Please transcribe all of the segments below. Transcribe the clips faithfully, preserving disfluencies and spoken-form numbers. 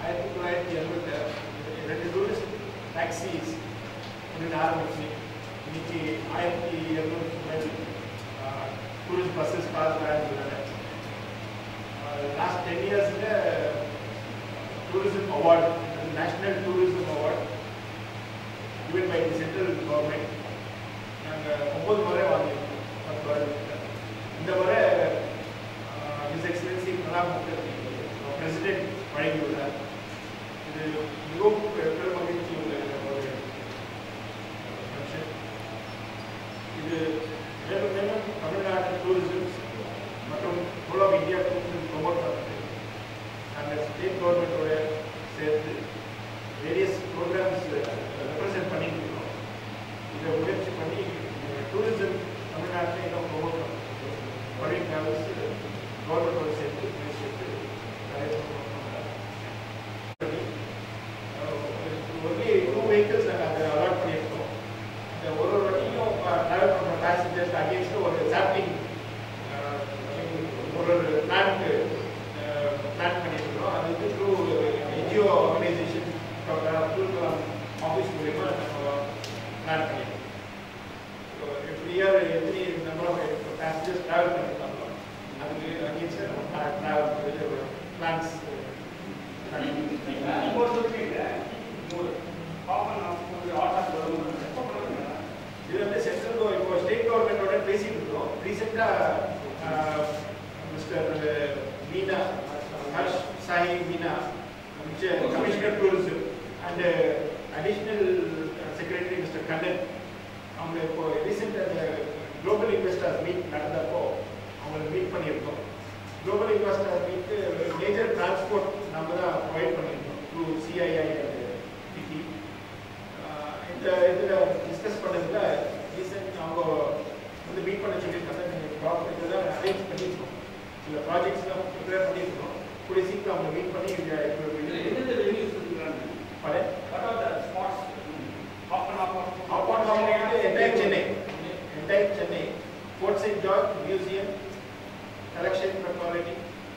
ஆயிரத்தி தொள்ளாயிரத்தி எழுபத்தி ரெண்டு டூரிஸ்ட் டாக்ஸிஸ் அப்படின்னு ஆரம்பிச்சு இன்னைக்கு ஆயிரத்தி எழுநூறுக்கு மேலே tourist buses car van last ten இயர்ஸில் tourism award national tourism award given by the central government நாங்கள் ஒம்பது முறை வாங்கியிருக்கோம் பத்து வருடத்தில். இந்த முறை his excellency Pranab Mukherjee president வழங்கியுள்ளார். இது மிகவும் பெரும் மகிழ்ச்சி உள்ள ஒரு ஃபங்க்ஷன். இது மேலும் மேலும் தமிழ்நாட்டு டூரிசம் மற்றும் whole of India tourism promote பண்ணுறது நாங்கள் ஸ்டேட் கவர்மெண்ட்டோட சேர்த்து வேரியஸ் ப்ரோக்ராம்ஸ் ரெப்ரசென்ட் பண்ணிட்டு இருக்கோம். இதை முயற்சி பண்ணி டூரிசம் தமிழ்நாட்டில் இன்னும் ப்ரொமோட் பண்ணுறோம். பர்வீன் டிராவல்ஸ் கவர்மெண்ட்டோட சேர்த்து முயற்சி எடுத்து நிறைய ப்ரொமோட் பண்ணுறாங்க. ஒன்லி டூ வெஹிக்கிள்ஸ் நாங்கள் அதை அலாட் பண்ணியிருக்கோம். இந்த ஒரு ஒரு வண்டியும் ட்ராவல் பண்ணுற பேசஞ்சர்ஸ் அகேன்ஸ்ட் ஒரு சாப்ளிங் ஒரு ஒரு பிளான்க்கு பிளான் பண்ணியிருக்கிறோம். அது வந்து த்ரூ என்ஜிஓ ஆர்கனைசேஷன் ஆஃபீஸ் மூலயமா நம்ம பிளான் பண்ணியிருக்கோம். So every year every number of passengers travel பண்ணியிருக்காங்களோ அதுக்கு அகேன்ஸ்ட் நம்ம ட்ராவல் பிளான்ஸ் இது வந்து சென்ட்ரல் இப்போ ஸ்டேட் கவர்மெண்டோட பேசிட்டு இருக்கோம். ரீசெண்டாக mister Meena Harsh Sahai Meena commissioner tourism and additional secretary mister Kannan அவங்க இப்போ ரீசெண்ட் அந்த குளோபல் இன்வெஸ்டர்ஸ் மீட் நடந்தப்போ அவங்களை மீட் பண்ணியிருக்கோம். Global investors meet major transport நம்ம தான் ப்ரொவைட் பண்ணியிருக்கோம் த்ரூ சிஐஐ அண்ட் டிடி. இந்த இதில் டிஸ்கஸ் பண்ணதில் ரீசெண்ட் அவங்க வந்து மீட் பண்ண சொல்லியிருக்காங்க. நீங்கள் ப்ராஜெக்ட் இதெல்லாம் அரேஞ்ச் பண்ணியிருக்கோம். சில ப்ராஜெக்ட்ஸ்லாம் ப்ரிப்பேர் பண்ணியிருக்கோம். கூடிய சீக்கிரம் அவங்க மீட் பண்ணி entire Chennai entire Chennai fort saint George museum collection metrology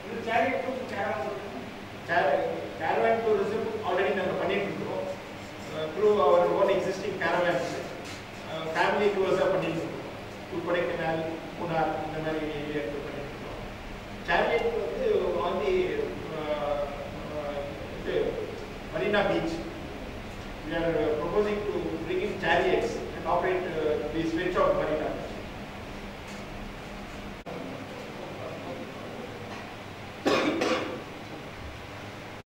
caravan tourism already நாங்கள் பண்ணிட்டு இருக்கோம். Through our own existing caravans family டூர்ஸாக பண்ணிட்டு இருக்கோம். த்ரூ கொடைக்கானல் மூணார் இந்த மாதிரி ஏரியாவுக்கு பண்ணிட்டு இருக்கோம். சேரியட் வந்து ஆன் தி இது Marina Beach. We are uh, proposing to bring in chariots and operate uh, the stretch of Marina.